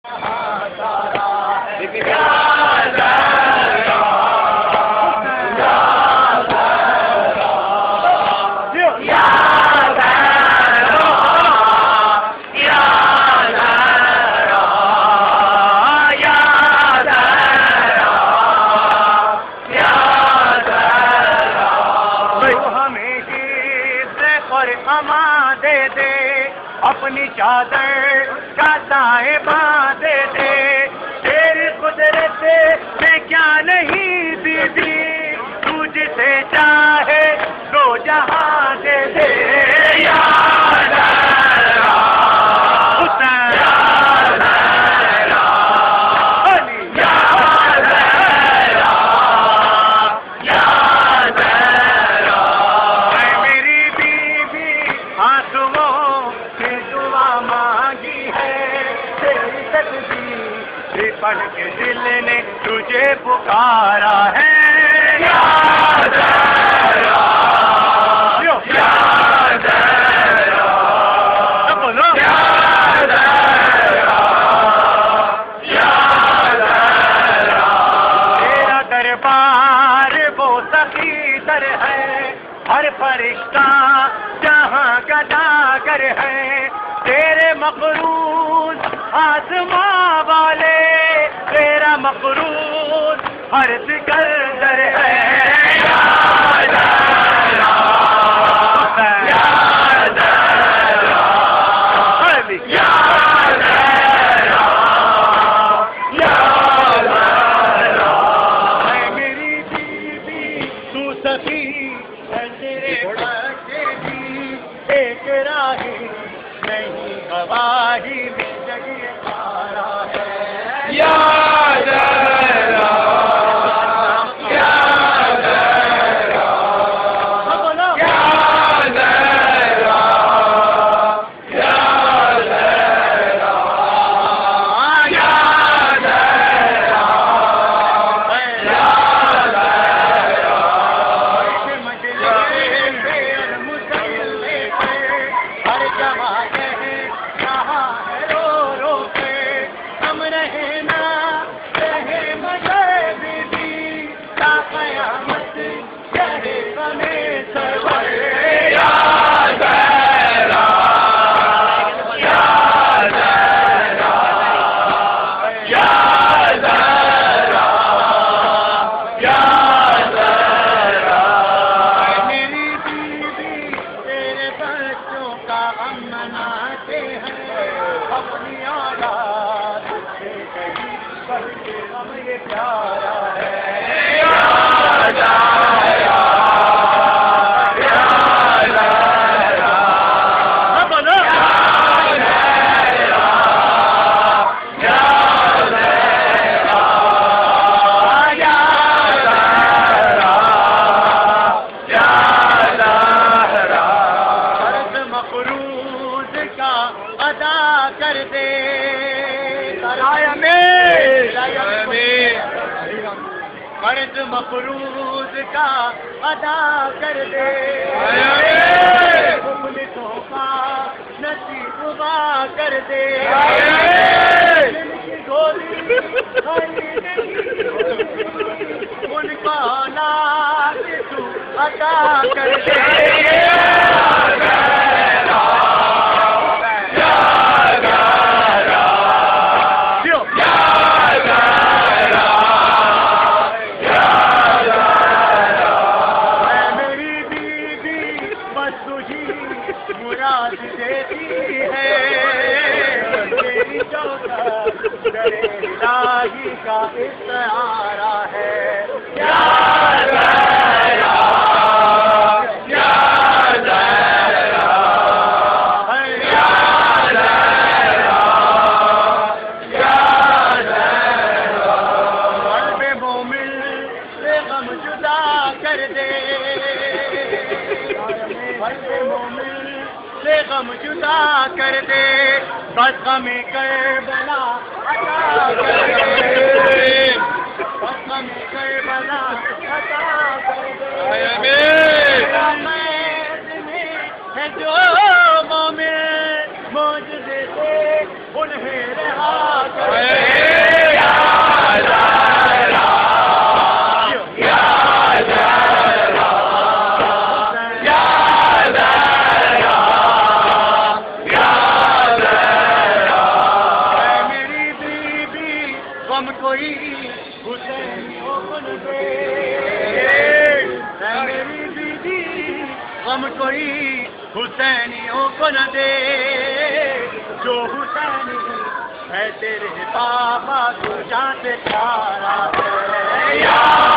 اپنی چادر کا دائیں باندھے دے، تیری قدرت میں کیا نہیں بی بی، تو جسے چاہے دو جہاں دے دے یا پڑھ کے دل نے تجھے پکارا ہے تیرا دربار وہ سخی در ہے، ہر فرشتہ جہاں گداگر ہے، تیرے مقروض آسماں والے، تیرا مقروض ہر سکندر ہے میری بیوی تو سخی تیرے بچے بھی ایک راہی نہیں، گواہی میں جگہ سارا ہے یا قرض مقروض کا ادا کر دے، مفلسوں کا نصیب وا کر دے، ان کا نام تو عطا کر دے الہی کا استعارہ ہے قلب مومن سے غم جدا کر دے، قلب مومن سے غم جدا کر دے، بس غم کربلا عطا کر دے، بس غم کربلا عطا کر دے، ہے جو مومن معجزے سے انہیں رہا کر غم کوئی حسینیوں کو نہ دے، جو حسینی ہے تیرے بابا تو جان سے پیارا ہے.